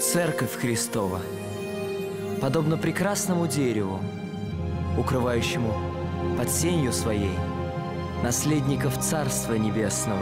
Церковь Христова, подобно прекрасному дереву, укрывающему под сенью своей наследников Царства Небесного.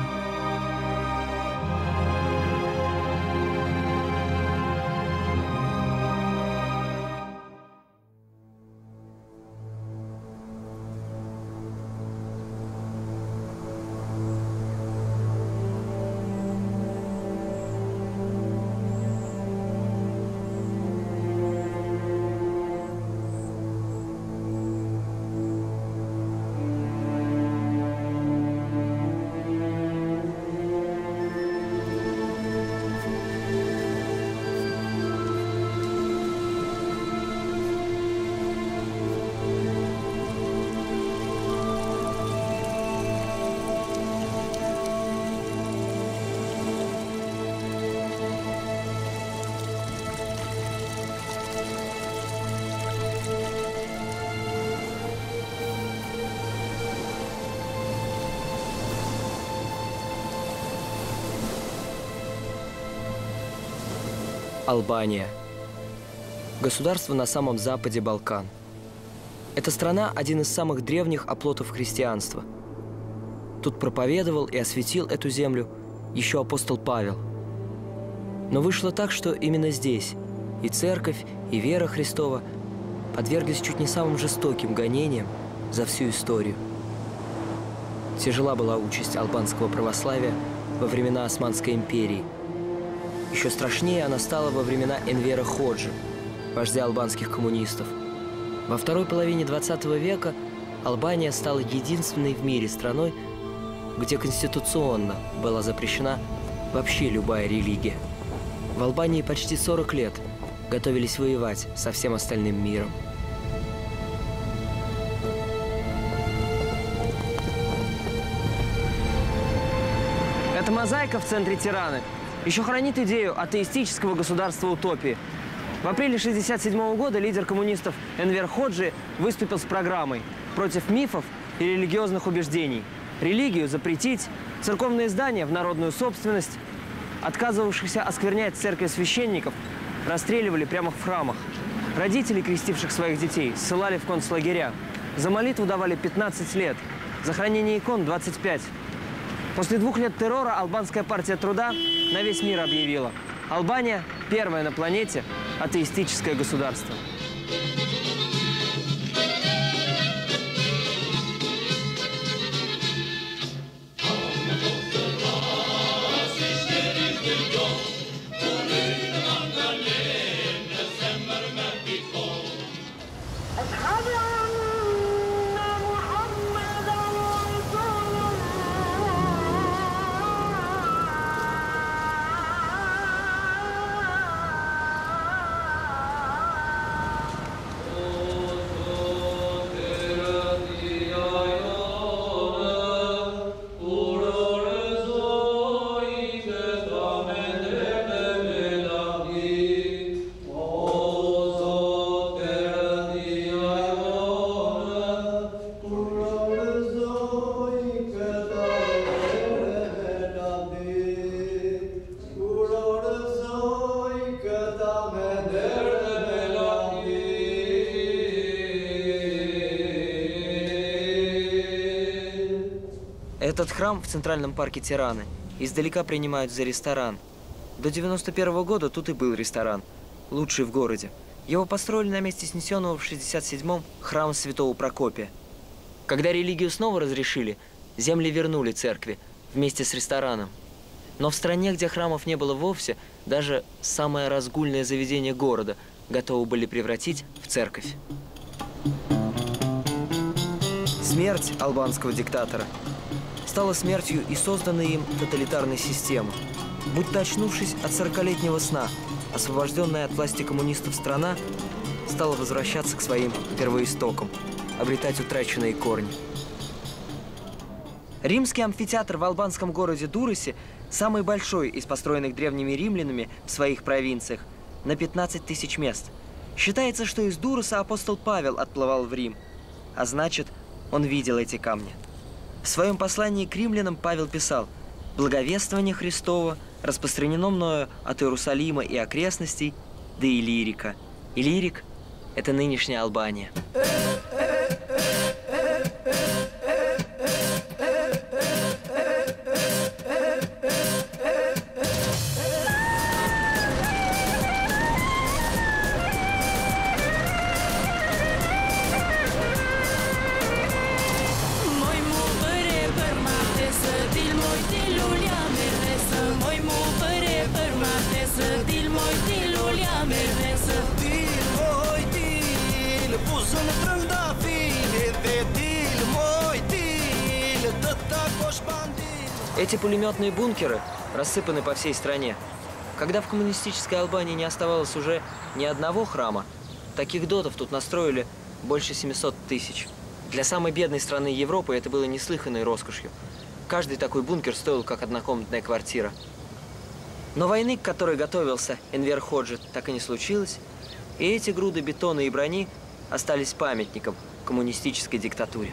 Албания. Государство на самом западе Балкан. Эта страна – один из самых древних оплотов христианства. Тут проповедовал и осветил эту землю еще апостол Павел. Но вышло так, что именно здесь и церковь, и вера Христова подверглись чуть не самым жестоким гонениям за всю историю. Тяжела была участь албанского православия во времена Османской империи. Еще страшнее она стала во времена Энвера Ходжи, вождя албанских коммунистов. Во второй половине 20 века Албания стала единственной в мире страной, где конституционно была запрещена вообще любая религия. В Албании почти 40 лет готовились воевать со всем остальным миром. Эта мозаика в центре Тираны еще хранит идею атеистического государства-утопии. В апреле 1967 года лидер коммунистов Энвер Ходжи выступил с программой против мифов и религиозных убеждений. Религию запретить, церковные здания в народную собственность. Отказывавшихся осквернять церковь священников расстреливали прямо в храмах. Родителей, крестивших своих детей, ссылали в концлагеря. За молитву давали 15 лет, за хранение икон – 25. После 2 лет террора Албанская партия труда на весь мир объявила: Албания – первое на планете атеистическое государство. Этот храм в Центральном парке Тираны издалека принимают за ресторан. До 91 года тут и был ресторан, лучший в городе. Его построили на месте снесенного в 67-м храма Святого Прокопия. Когда религию снова разрешили, земли вернули церкви вместе с рестораном. Но в стране, где храмов не было вовсе, даже самое разгульное заведение города готовы были превратить в церковь. Смерть албанского диктатора стала смертью и созданной им тоталитарной системы. Будто очнувшись от 40-летнего сна, освобожденная от власти коммунистов страна стала возвращаться к своим первоистокам, обретать утраченные корни. Римский амфитеатр в албанском городе Дурусе самый большой из построенных древними римлянами в своих провинциях, на 15 тысяч мест. Считается, что из Дуруса апостол Павел отплывал в Рим, а значит, он видел эти камни. В своем послании к римлянам Павел писал: «Благовествование Христово распространено мною от Иерусалима и окрестностей до Иллирика. Иллирик – это нынешняя Албания. Эти пулеметные бункеры рассыпаны по всей стране. Когда в коммунистической Албании не оставалось уже ни одного храма, таких дотов тут настроили больше 700 тысяч. Для самой бедной страны Европы это было неслыханной роскошью. Каждый такой бункер стоил как однокомнатная квартира. Но войны, к которой готовился Энвер Ходжи, так и не случилось, и эти груды бетона и брони остались памятником коммунистической диктатуре.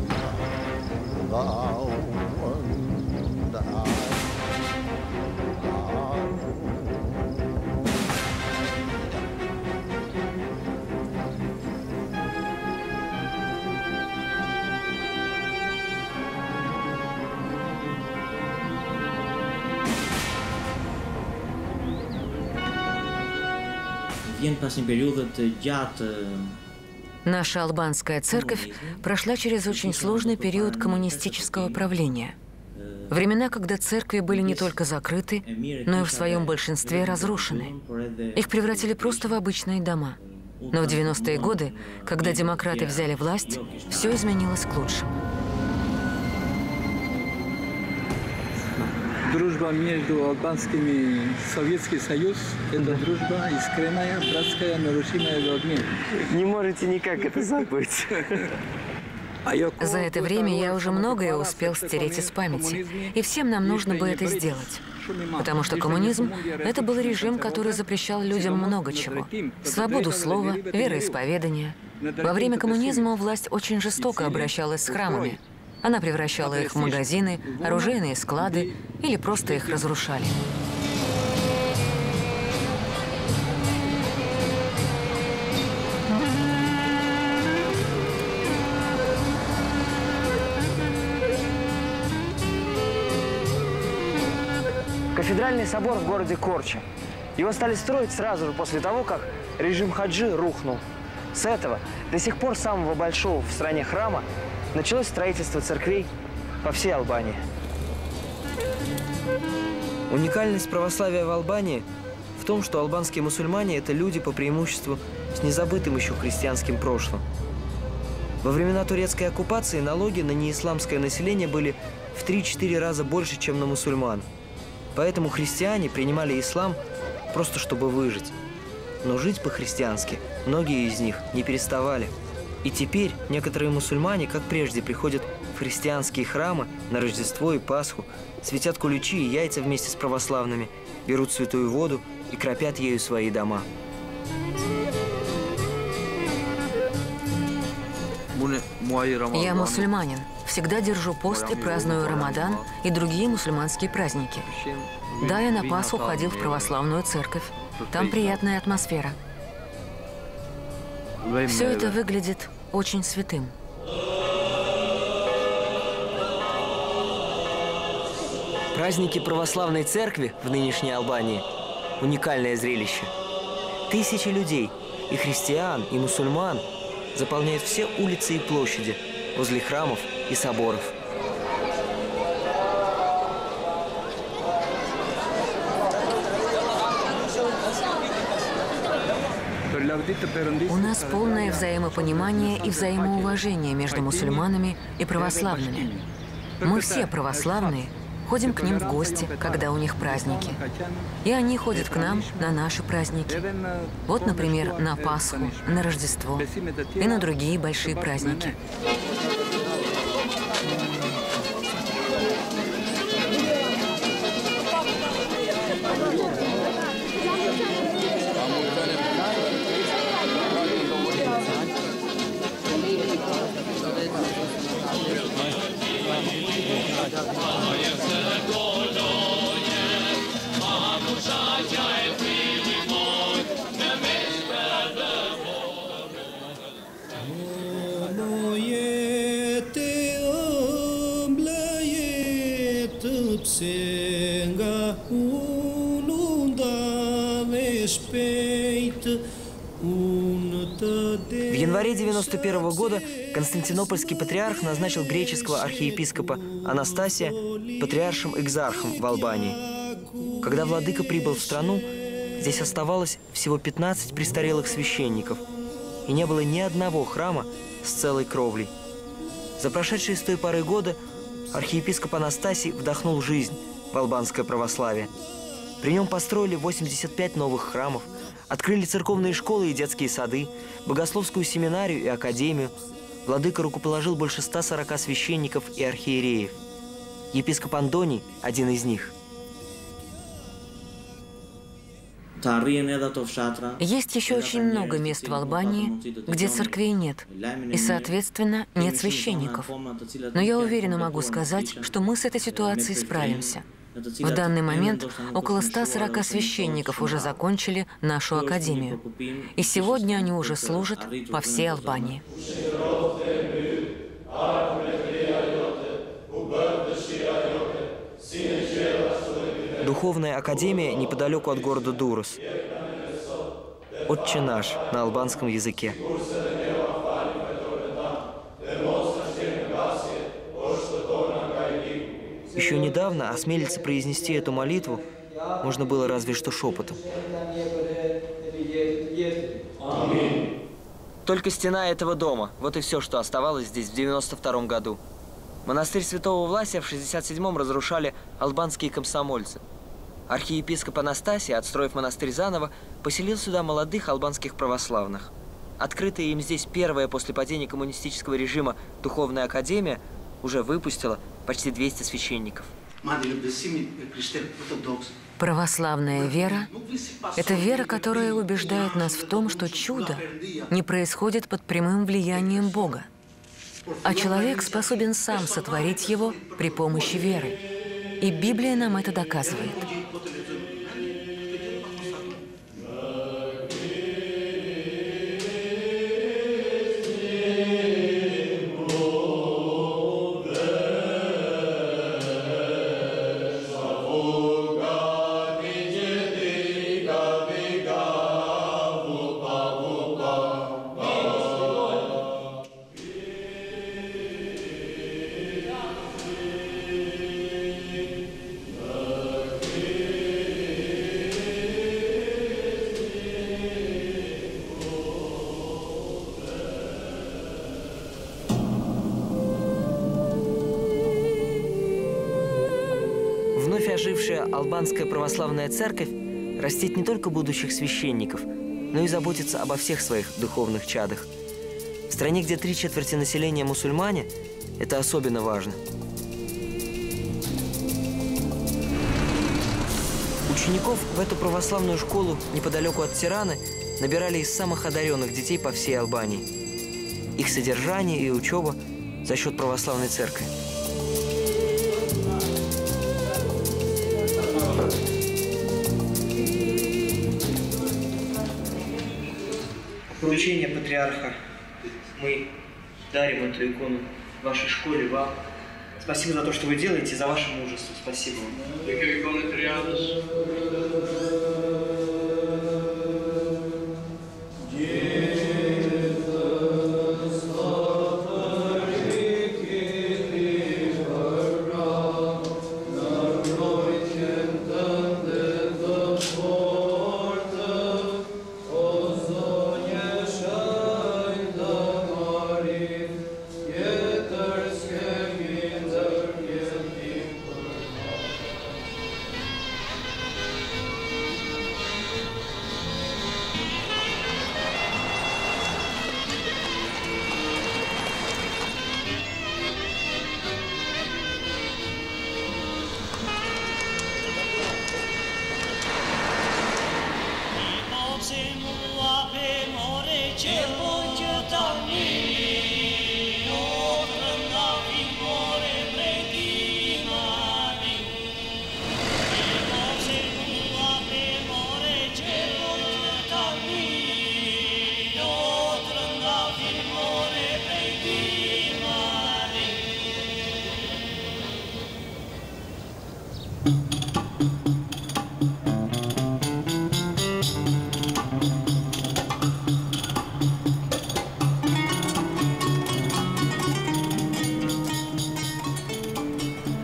Наша албанская церковь прошла через очень сложный период коммунистического правления. Времена, когда церкви были не только закрыты, но и в своем большинстве разрушены. Их превратили просто в обычные дома. Но в 90-е годы, когда демократы взяли власть, все изменилось к лучшему. Дружба между албанскими и Советским Союзом – это дружба искренняя, братская, нарушимая людьми. Не можете никак это забыть. За это время я уже многое успел стереть из памяти, и всем нам нужно бы это сделать. Потому что коммунизм – это был режим, который запрещал людям много чего. Свободу слова, вероисповедания. Во время коммунизма власть очень жестоко обращалась с храмами. Она превращала их в магазины, оружейные склады или просто их разрушали. Кафедральный собор в городе Корча. Его стали строить сразу же после того, как режим Хаджи рухнул. С этого до сих пор самого большого в стране храма началось строительство церквей по всей Албании. Уникальность православия в Албании в том, что албанские мусульмане – это люди по преимуществу с незабытым еще христианским прошлым. Во времена турецкой оккупации налоги на неисламское население были в 3-4 раза больше, чем на мусульман. Поэтому христиане принимали ислам просто чтобы выжить. Но жить по-христиански многие из них не переставали. И теперь некоторые мусульмане, как прежде, приходят в христианские храмы на Рождество и Пасху, светят куличи и яйца вместе с православными, берут святую воду и кропят ею свои дома. Я мусульманин. Всегда держу пост и праздную Рамадан и другие мусульманские праздники. Да, я на Пасху ходил в православную церковь. Там приятная атмосфера. Все это выглядит очень святым. Праздники православной церкви в нынешней Албании – уникальное зрелище. Тысячи людей, и христиан, и мусульман, заполняют все улицы и площади возле храмов и соборов. У нас полное взаимопонимание и взаимоуважение между мусульманами и православными. Мы все православные, ходим к ним в гости, когда у них праздники. И они ходят к нам на наши праздники. Вот, например, на Пасху, на Рождество и на другие большие праздники. В январе 91 года Константинопольский патриарх назначил греческого архиепископа Анастасия патриаршим экзархом в Албании. Когда владыка прибыл в страну, здесь оставалось всего 15 престарелых священников, и не было ни одного храма с целой кровлей. За прошедшие с той поры года архиепископ Анастасий вдохнул жизнь в албанское православие. При нем построили 85 новых храмов, открыли церковные школы и детские сады, богословскую семинарию и академию. Владыка рукоположил больше 140 священников и архиереев. Епископ Андоний – один из них. Есть еще очень много мест в Албании, где церквей нет, и, соответственно, нет священников. Но я уверенно могу сказать, что мы с этой ситуацией справимся. В данный момент около 140 священников уже закончили нашу академию, и сегодня они уже служат по всей Албании. Духовная академия неподалеку от города Дурос. «Отче наш» на албанском языке. Еще недавно осмелиться произнести эту молитву можно было разве что шепотом. Только стена этого дома. Вот и все, что оставалось здесь в 92 году. Монастырь Святого Власия в 67-м разрушали албанские комсомольцы. Архиепископ Анастасий, отстроив монастырь заново, поселил сюда молодых албанских православных. Открытая им здесь первая после падения коммунистического режима духовная академия уже выпустила почти 200 священников. Православная вера – это вера, которая убеждает нас в том, что чудо не происходит под прямым влиянием Бога, а человек способен сам сотворить его при помощи веры. И Библия нам это доказывает. Вновь ожившая албанская православная церковь растит не только будущих священников, но и заботится обо всех своих духовных чадах. В стране, где 3/4 населения мусульмане, это особенно важно. Учеников в эту православную школу неподалеку от Тираны набирали из самых одаренных детей по всей Албании. Их содержание и учеба за счет православной церкви. Поручение патриарха. Мы дарим эту икону вашей школе, вам. Спасибо за то, что вы делаете, за ваше мужество. Спасибо вам.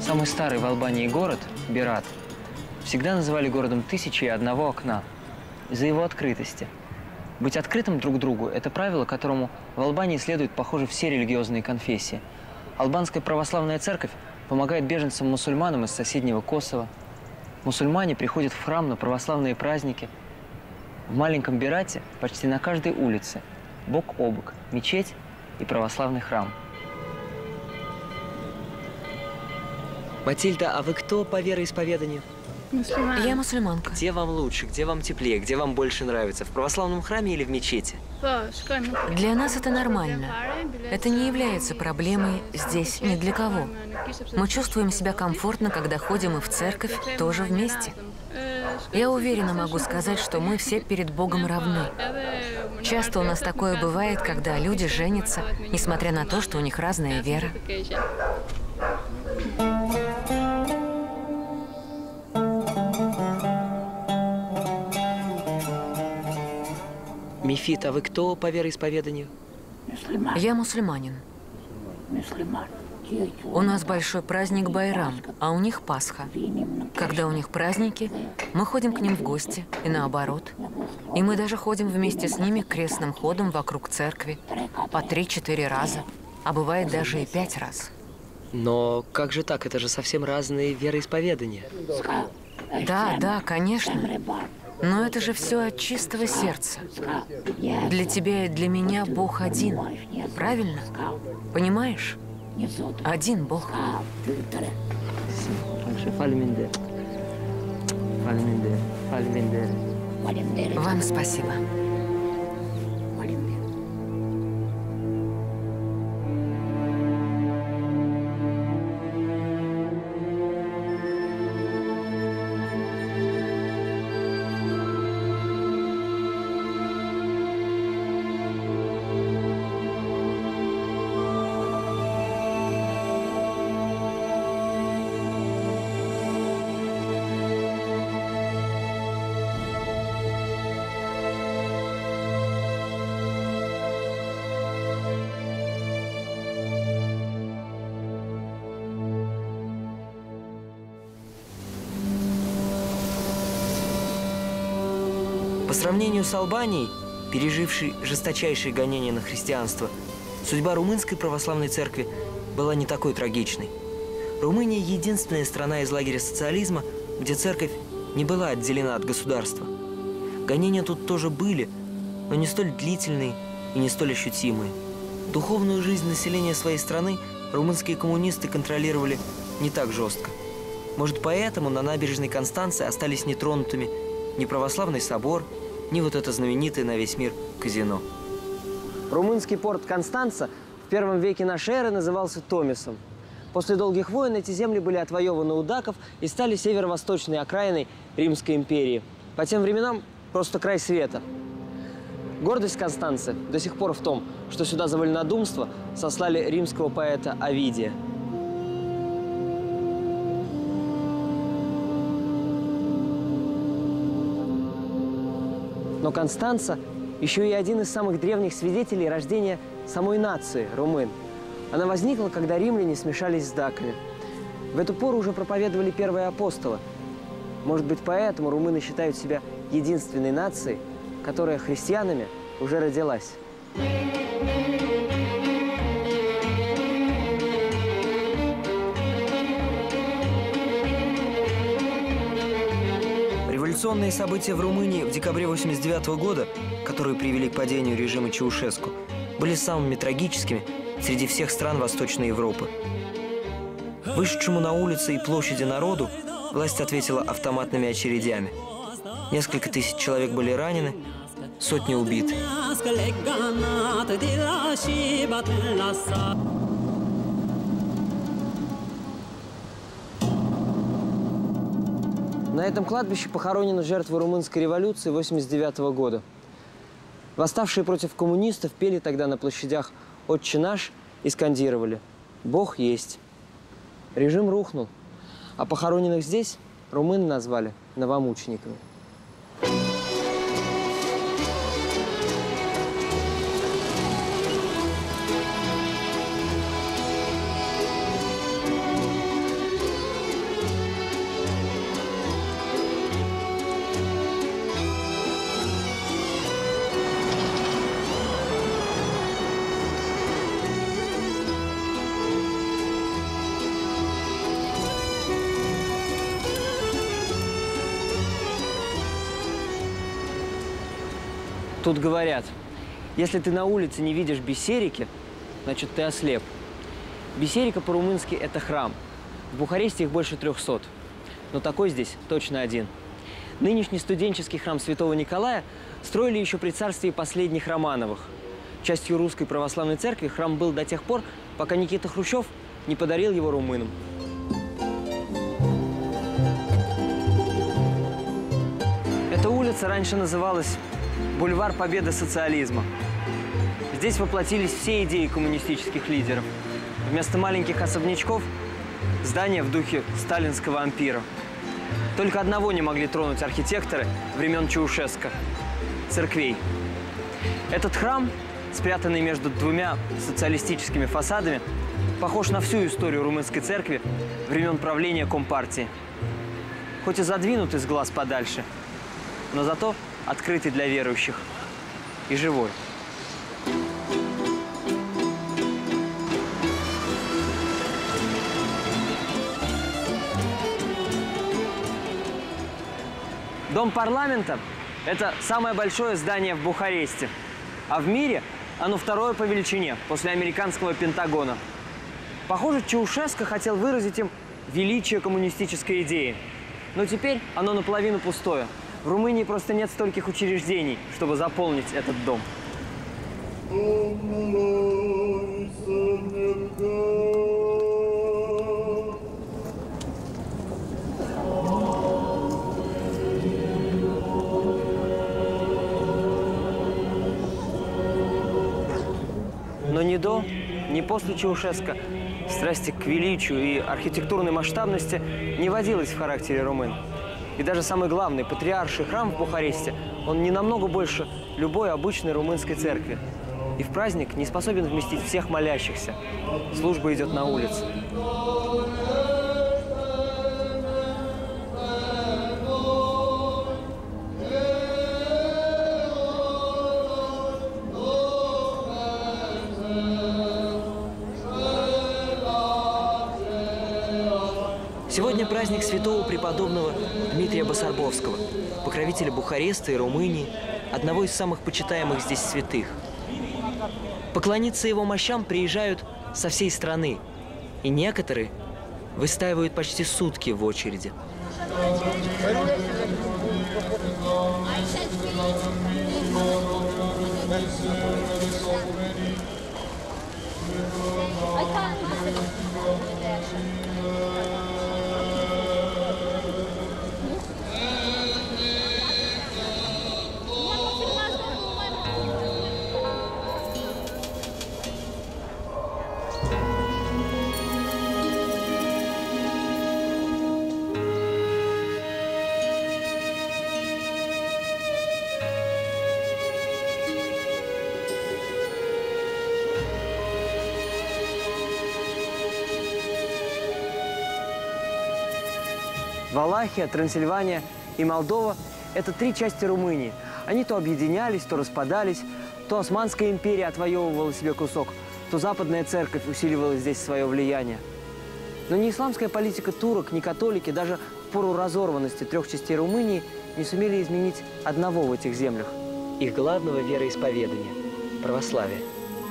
Самый старый в Албании город, Берат, всегда называли городом 1001 окна из-за его открытости. Быть открытым друг другу – это правило, которому в Албании следуют, похоже, все религиозные конфессии. Албанская православная церковь помогает беженцам-мусульманам из соседнего Косово. Мусульмане приходят в храм на православные праздники. В маленьком Берате почти на каждой улице бок о бок мечеть и православный храм. Матильда, а вы кто по вероисповеданию? Я мусульманка. Где вам лучше, где вам теплее, где вам больше нравится? В православном храме или в мечети? Для нас это нормально. Это не является проблемой здесь ни для кого. Мы чувствуем себя комфортно, когда ходим и в церковь тоже вместе. Я уверенно могу сказать, что мы все перед Богом равны. Часто у нас такое бывает, когда люди женятся, несмотря на то, что у них разная вера. Мифит, а вы кто по вероисповеданию? Я мусульманин. У нас большой праздник Байрам, а у них Пасха. Когда у них праздники, мы ходим к ним в гости, и наоборот. И мы даже ходим вместе с ними крестным ходом вокруг церкви по 3-4 раза, а бывает даже и 5 раз. Но как же так? Это же совсем разные вероисповедания. Да, конечно. Но это же все от чистого сердца. Для тебя и для меня Бог один. Правильно? Понимаешь? Один Бог. Вам спасибо. По сравнению с Албанией, пережившей жесточайшие гонения на христианство, судьба румынской православной церкви была не такой трагичной. Румыния – единственная страна из лагеря социализма, где церковь не была отделена от государства. Гонения тут тоже были, но не столь длительные и не столь ощутимые. Духовную жизнь населения своей страны румынские коммунисты контролировали не так жестко. Может, поэтому на набережной Констанции остались нетронутыми ни православный собор, ни вот это знаменитое на весь мир казино. Румынский порт Констанца в первом веке нашей эры назывался Томисом. После долгих войн эти земли были отвоеваны у даков и стали северо-восточной окраиной Римской империи. По тем временам просто край света. Гордость Констанции до сих пор в том, что сюда за вольнодумство сослали римского поэта Овидия. Но Констанца еще и один из самых древних свидетелей рождения самой нации румын. Она возникла, когда римляне смешались с даками. В эту пору уже проповедовали первые апостолы. Может быть, поэтому румыны считают себя единственной нацией, которая христианами уже родилась. Революционные события в Румынии в декабре 1989 года, которые привели к падению режима Чаушеску, были самыми трагическими среди всех стран Восточной Европы. Вышедшему на улицы и площади народу власть ответила автоматными очередями. Несколько тысяч человек были ранены, сотни убиты. На этом кладбище похоронены жертвы румынской революции 1989 года. Восставшие против коммунистов пели тогда на площадях «Отче наш» и скандировали «Бог есть». Режим рухнул, а похороненных здесь румыны назвали новомучениками. Тут говорят, если ты на улице не видишь бисерики, значит, ты ослеп. Бисерика по-румынски – это храм. В Бухаресте их больше 300. Но такой здесь точно один. Нынешний студенческий храм Святого Николая строили еще при царстве последних Романовых. Частью русской православной церкви храм был до тех пор, пока Никита Хрущев не подарил его румынам. Эта улица раньше называлась «Бульвар Победы социализма». Здесь воплотились все идеи коммунистических лидеров. Вместо маленьких особнячков – здания в духе сталинского ампира. Только одного не могли тронуть архитекторы времен Чаушеско – церквей. Этот храм, спрятанный между двумя социалистическими фасадами, похож на всю историю румынской церкви времен правления Компартии. Хоть и задвинутый с глаз подальше, но зато открытый для верующих и живой. Дом парламента – это самое большое здание в Бухаресте. А в мире оно второе по величине, после американского Пентагона. Похоже, Чаушеско хотел выразить им величие коммунистической идеи. Но теперь оно наполовину пустое. В Румынии просто нет стольких учреждений, чтобы заполнить этот дом. Но ни до, ни после Чаушеско страсти к величию и архитектурной масштабности не водилось в характере румын. И даже самый главный, патриарший храм в Бухаресте, он не намного больше любой обычной румынской церкви. И в праздник не способен вместить всех молящихся. Служба идет на улице. Сегодня праздник святого преподобного Дмитрия Басарбовского, покровителя Бухареста и Румынии, одного из самых почитаемых здесь святых. Поклониться его мощам приезжают со всей страны, и некоторые выстаивают почти сутки в очереди. Валахия, Трансильвания и Молдова – это три части Румынии. Они то объединялись, то распадались, то Османская империя отвоевывала себе кусок, то Западная церковь усиливала здесь свое влияние. Но ни исламская политика турок, ни католики даже в пору разорванности трех частей Румынии не сумели изменить одного в этих землях – их главного вероисповедания – православия.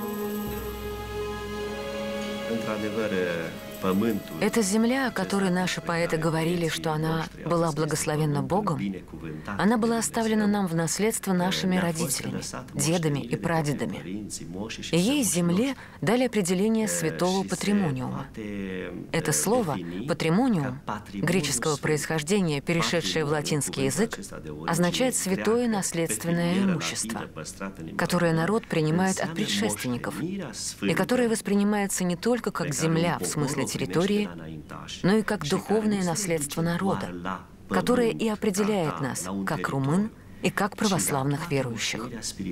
Эта земля, о которой наши поэты говорили, что она была благословенна Богом, она была оставлена нам в наследство нашими родителями, дедами и прадедами. И ей, земле, дали определение святого патримониума. Это слово «патримониум», греческого происхождения, перешедшее в латинский язык, означает «святое наследственное имущество», которое народ принимает от предшественников, и которое воспринимается не только как земля в смысле территории, но и как духовное наследство народа, которое и определяет нас как румын и как православных верующих.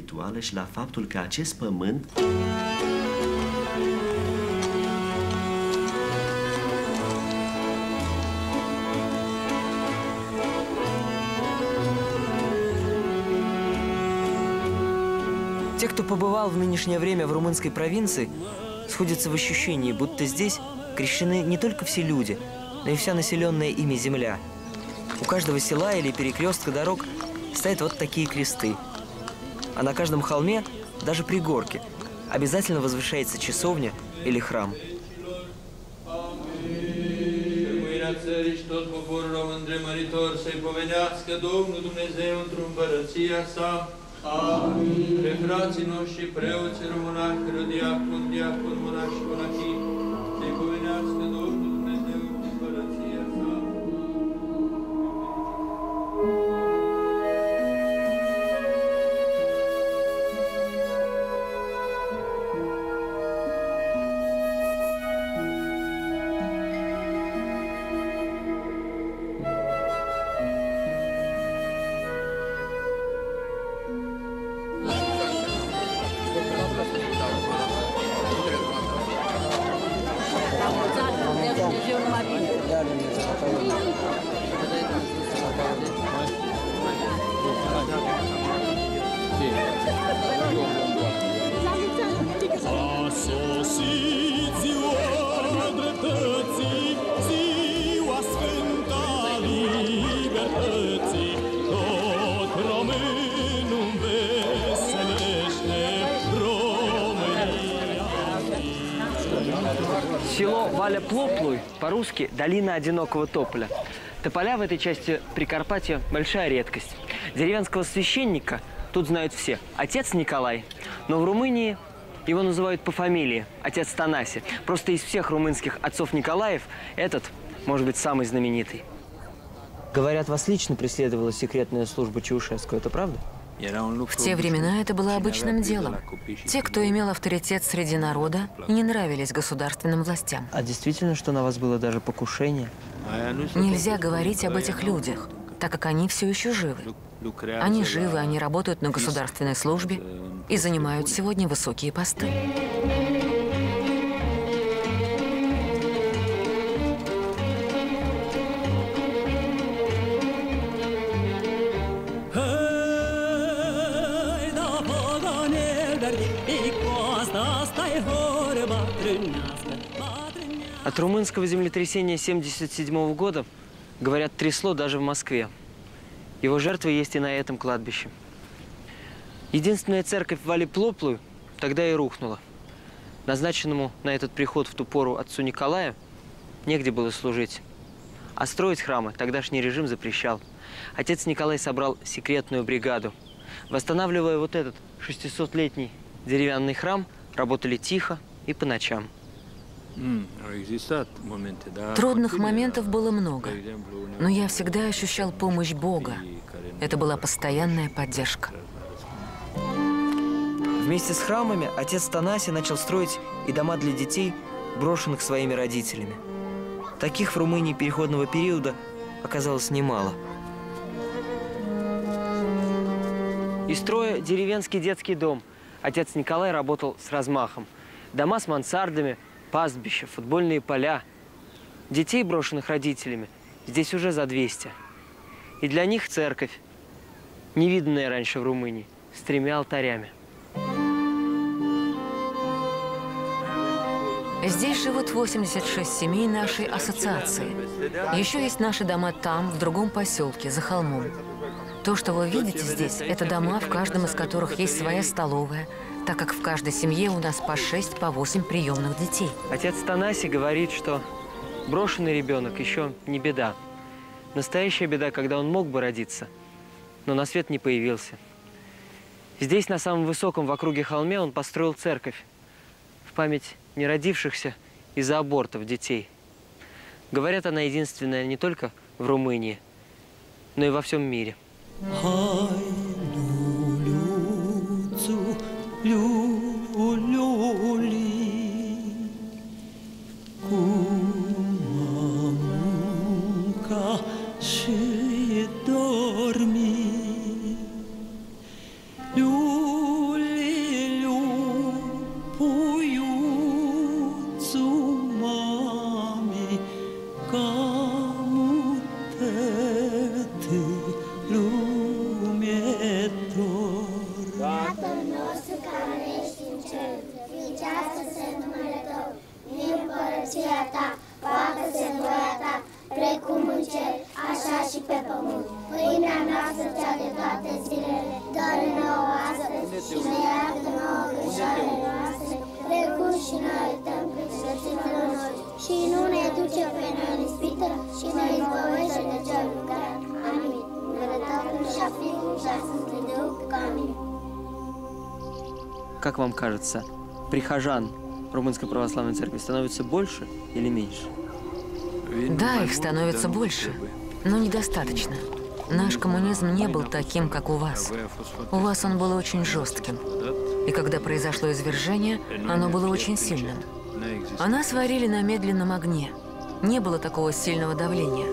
Те, кто побывал в нынешнее время в румынской провинции, сходятся в ощущении, будто здесь крещены не только все люди, но и вся населенная ими земля. У каждого села или перекрестка дорог стоят вот такие кресты. А на каждом холме, даже при горке, обязательно возвышается часовня или храм. Село Валя-Плоплуй, по-русски «Долина одинокого тополя». Тополя в этой части Прикарпатья – большая редкость. Деревенского священника тут знают все. Отец Николай, но в Румынии его называют по фамилии – отец Танаси. Просто из всех румынских отцов Николаев этот, может быть, самый знаменитый. Говорят, вас лично преследовала секретная служба Чаушеску. Это правда? В те времена это было обычным делом. Те, кто имел авторитет среди народа, не нравились государственным властям. А действительно, что на вас было даже покушение? Нельзя говорить об этих людях, так как они все еще живы. Они живы, они работают на государственной службе и занимают сегодня высокие посты. От румынского землетрясения 1977 года, говорят, трясло даже в Москве. Его жертвы есть и на этом кладбище. Единственная церковь в Вале-Плоплуй тогда и рухнула. Назначенному на этот приход в ту пору отцу Николаю негде было служить. А строить храмы тогдашний режим запрещал. Отец Николай собрал секретную бригаду. Восстанавливая вот этот 600-летний деревянный храм, работали тихо и по ночам. Трудных моментов было много, но я всегда ощущал помощь Бога. Это была постоянная поддержка. Вместе с храмами отец Танаси начал строить и дома для детей, брошенных своими родителями. Таких в Румынии переходного периода оказалось немало. Из строя деревенский детский дом. Отец Николай работал с размахом. Дома с мансардами, пастбища, футбольные поля. Детей, брошенных родителями, здесь уже за 200. И для них церковь, невиданная раньше в Румынии, с 3 алтарями. Здесь живут 86 семей нашей ассоциации. Еще есть наши дома там, в другом поселке, за холмом. То, что вы видите здесь, это дома, в каждом из которых есть своя столовая, так как в каждой семье у нас по 6, по 8 приемных детей. Отец Танаси говорит, что брошенный ребенок еще не беда. Настоящая беда, когда он мог бы родиться, но на свет не появился. Здесь, на самом высоком в округе холме, он построил церковь в память неродившихся из-за абортов детей. Говорят, она единственная не только в Румынии, но и во всем мире. Tatăl nostru care Как вам кажется, прихожан Румынской Православной Церкви становится больше или меньше? Да, их становится больше, но недостаточно. Наш коммунизм не был таким, как у вас. У вас он был очень жестким. И когда произошло извержение, оно было очень сильным. А нас варили на медленном огне. Не было такого сильного давления.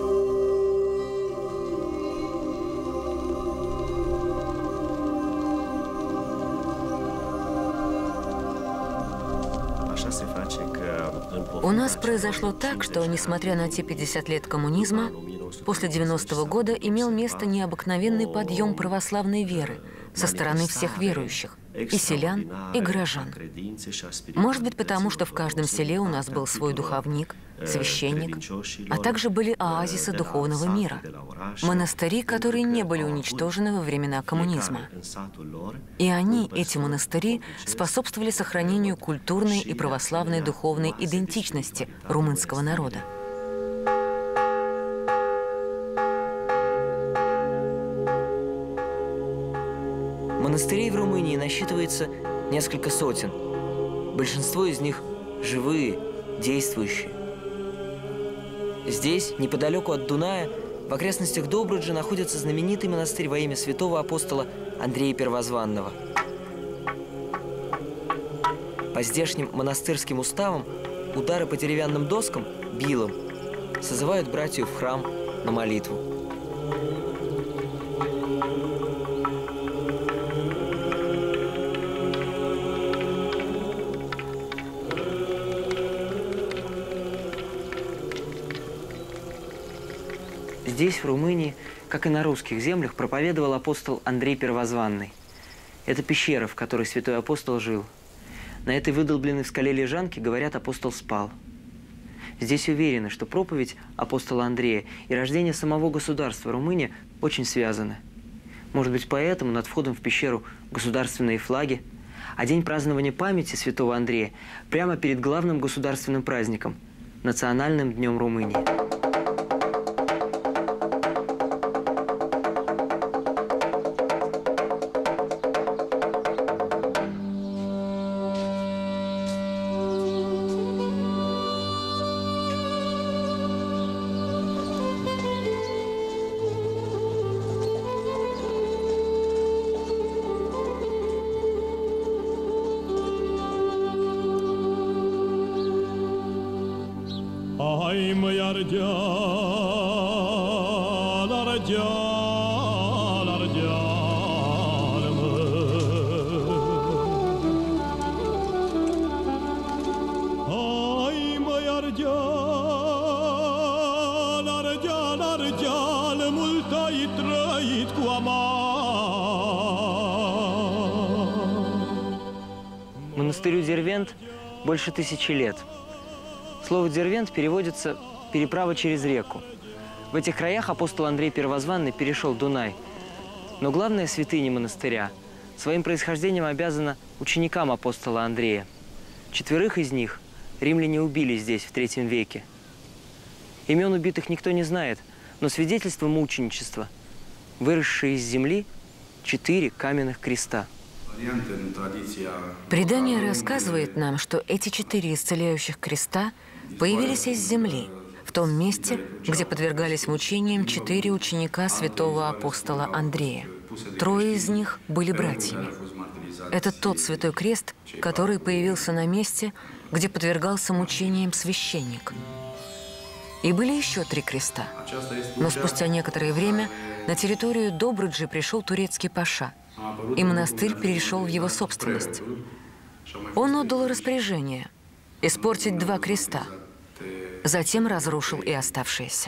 У нас произошло так, что, несмотря на те 50 лет коммунизма, после 90-го года имел место необыкновенный подъем православной веры со стороны всех верующих, и селян, и горожан. Может быть, потому что в каждом селе у нас был свой духовник, священник, а также были оазисы духовного мира, монастыри, которые не были уничтожены во времена коммунизма. И они, эти монастыри, способствовали сохранению культурной и православной духовной идентичности румынского народа. Монастырей в Румынии насчитывается несколько сотен. Большинство из них живые, действующие. Здесь, неподалеку от Дуная, в окрестностях Добруджи находится знаменитый монастырь во имя святого апостола Андрея Первозванного. По здешним монастырским уставам удары по деревянным доскам, билам, созывают братьев в храм на молитву. Здесь, в Румынии, как и на русских землях, проповедовал апостол Андрей Первозванный. Это пещера, в которой святой апостол жил. На этой выдолбленной в скале лежанке, говорят, апостол спал. Здесь уверены, что проповедь апостола Андрея и рождение самого государства Румыния очень связаны. Может быть, поэтому над входом в пещеру государственные флаги, а день празднования памяти святого Андрея прямо перед главным государственным праздником – Национальным днем Румынии. Ai măi ardeal, ardeal, ardeal, ai măi ardeal, ardeal, ardeal, mult ai trăit cu amar. Монастырю Дервент больше 1000 лет. Слово «дервент» переводится «переправа через реку». В этих краях апостол Андрей Первозванный перешел Дунай. Но главная святыня монастыря своим происхождением обязана ученикам апостола Андрея. 4 из них римляне убили здесь, в III веке. Имен убитых никто не знает, но свидетельство мученичества, выросшие из земли 4 каменных креста. Предание рассказывает нам, что эти 4 исцеляющих креста появились из земли, в том месте, где подвергались мучениям 4 ученика святого апостола Андрея. 3 из них были братьями. Это тот святой крест, который появился на месте, где подвергался мучениям священник. И были еще 3 креста. Но спустя некоторое время на территорию Добруджи пришел турецкий паша, и монастырь перешел в его собственность. Он отдал распоряжение испортить 2 креста, затем разрушил и оставшиеся.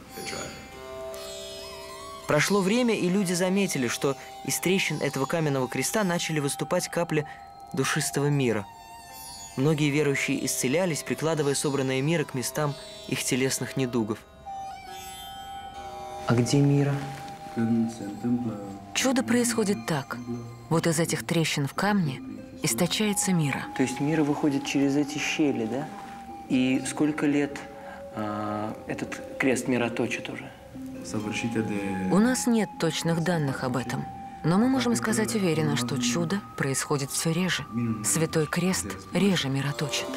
Прошло время, и люди заметили, что из трещин этого каменного креста начали выступать капли душистого мира. Многие верующие исцелялись, прикладывая собранное мира к местам их телесных недугов. А где мира? Чудо происходит так. Вот из этих трещин в камне источается мира. То есть мира выходит через эти щели, да? И сколько лет этот крест мира точит уже? У нас нет точных данных об этом, Но мы можем сказать уверенно, что чудо происходит все реже. Святой Крест реже мироточит.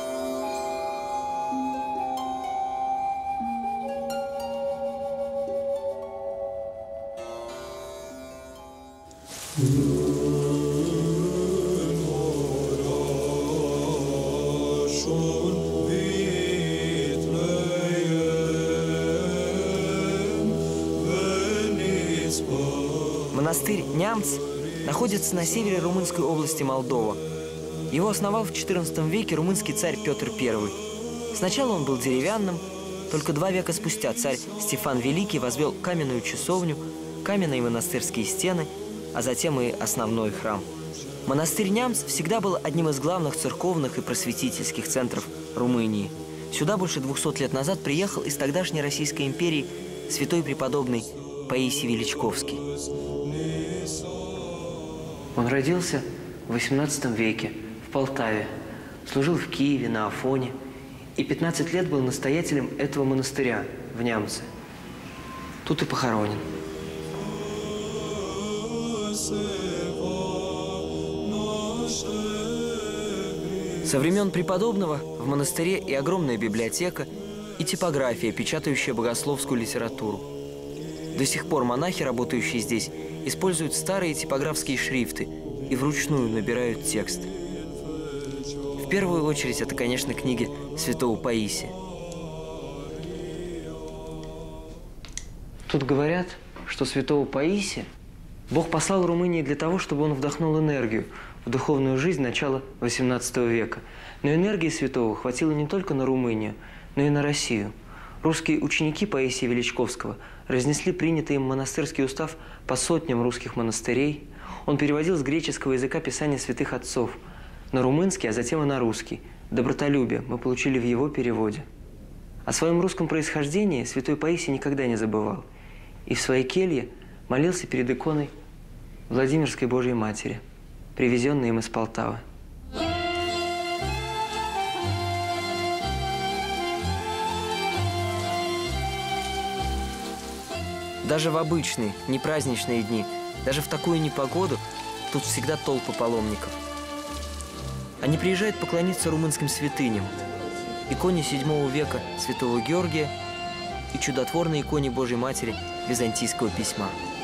Монастырь Нямц находится на севере Румынской области Молдова. Его основал в XIV веке румынский царь Петр I. Сначала он был деревянным, только 2 века спустя царь Стефан Великий возвел каменную часовню, каменные монастырские стены, а затем и основной храм. Монастырь Нямц всегда был одним из главных церковных и просветительских центров Румынии. Сюда больше 200 лет назад приехал из тогдашней Российской империи святой преподобный Паисий Величковский. Он родился в XVIII веке в Полтаве, служил в Киеве, на Афоне и 15 лет был настоятелем этого монастыря в Нямце. Тут и похоронен. Со времен преподобного в монастыре и огромная библиотека, и типография, печатающая богословскую литературу. До сих пор монахи, работающие здесь, используют старые типографские шрифты и вручную набирают текст. В первую очередь это, конечно, книги святого Паисия. Тут говорят, что святого Паисия Бог послал Румынии для того, чтобы он вдохнул энергию в духовную жизнь начала XVIII века. Но энергии святого хватило не только на Румынию, но и на Россию. Русские ученики Паисия Величковского разнесли принятый им монастырский устав по сотням русских монастырей. Он переводил с греческого языка писания святых отцов на румынский, а затем и на русский. Добротолюбие мы получили в его переводе. О своем русском происхождении святой Паисий никогда не забывал. И в своей келье молился перед иконой Владимирской Божьей Матери, привезенной им из Полтавы. Даже в обычные, непраздничные дни, даже в такую непогоду, тут всегда толпы паломников. Они приезжают поклониться румынским святыням, иконе VII века святого Георгия и чудотворной иконе Божьей Матери византийского письма.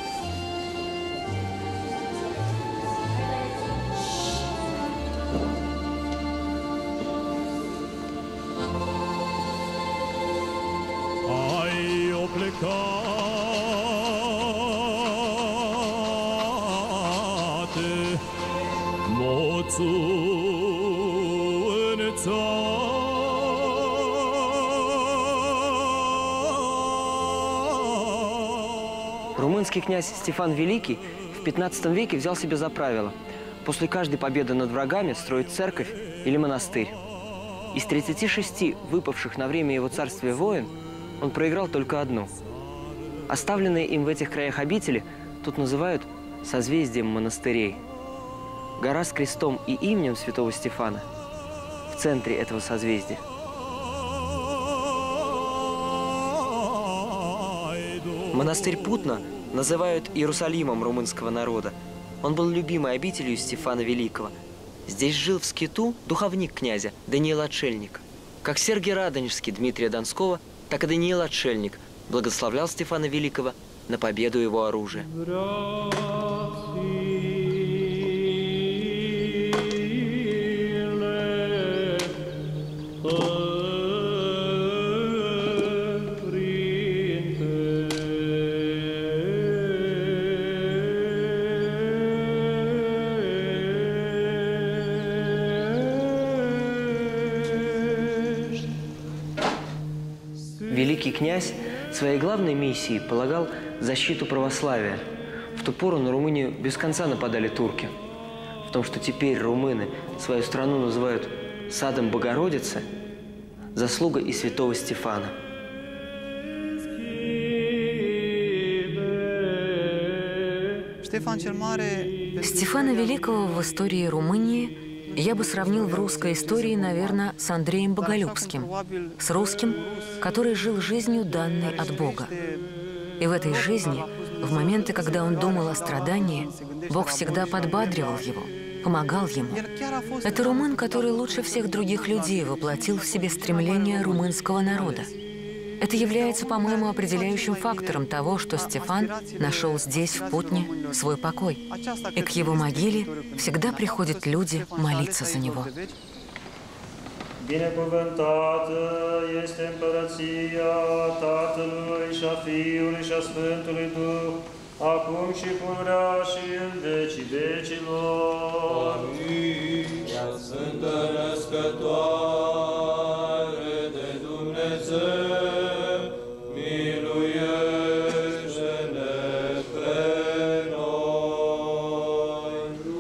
Румынский князь Стефан Великий в XV веке взял себе за правило после каждой победы над врагами строить церковь или монастырь. Из 36 выпавших на время его царствия войн он проиграл только одну. Оставленные им в этих краях обители тут называют созвездием монастырей. Гора с крестом и именем святого Стефана в центре этого созвездия. Монастырь Путна называют Иерусалимом румынского народа. Он был любимой обителью Стефана Великого. Здесь жил в скиту духовник князя Даниил Отшельник. Как Сергий Радонежский Дмитрия Донского, так и Даниил Отшельник благословлял Стефана Великого на победу его оружия. Великий князь своей главной миссией полагал защиту православия. В ту пору на Румынию без конца нападали турки. В том, что теперь румыны свою страну называют садом Богородицы, заслуга и святого Стефана. Стефана Великого в истории Румынии я бы сравнил в русской истории, наверное, с Андреем Боголюбским, с русским, который жил жизнью, данной от Бога. И в этой жизни В моменты, когда он думал о страдании, Бог всегда подбадривал его, помогал ему. Это румын, который лучше всех других людей воплотил в себе стремление румынского народа. Это является, по-моему, определяющим фактором того, что Стефан нашел здесь, в Путне, свой покой. И к его могиле всегда приходят люди молиться за него. Binecuvântată este împărăția Tatălui și a Fiului și a Sfântului Duh, acum și pururea și în vecii vecilor. Amin. Ea Sfântă Născătoare de Dumnezeu, miluiește-ne pe noi.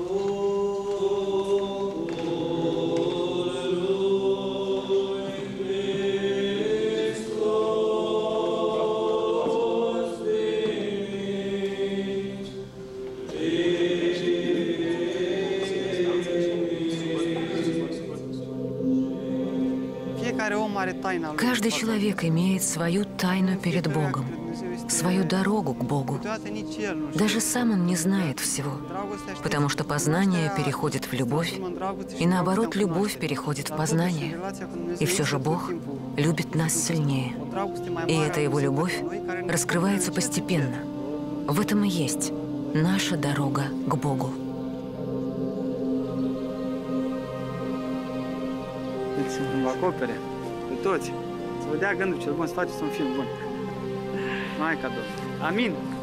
Каждый человек имеет свою тайну перед Богом, свою дорогу к Богу. Даже сам он не знает всего, потому что познание переходит в любовь, и наоборот, любовь переходит в познание. И все же Бог любит нас сильнее. И эта Его любовь раскрывается постепенно. В этом и есть наша doroga к Богу. Vă acopere pe toți. Să vă dea gândul cel bun, să faceți un film bun. Maica Domnului. Amin.